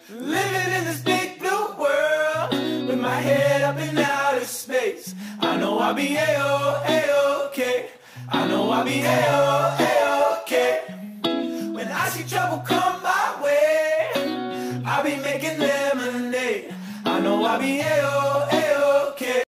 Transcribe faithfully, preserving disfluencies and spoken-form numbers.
living in this big blue world, with my head up in outer space. I know I'll be A-O, A-OK. I know I'll be A-O, A-OK. When I see trouble come my way, I'll be making lemonade. I know I'll be A-O, A-OK.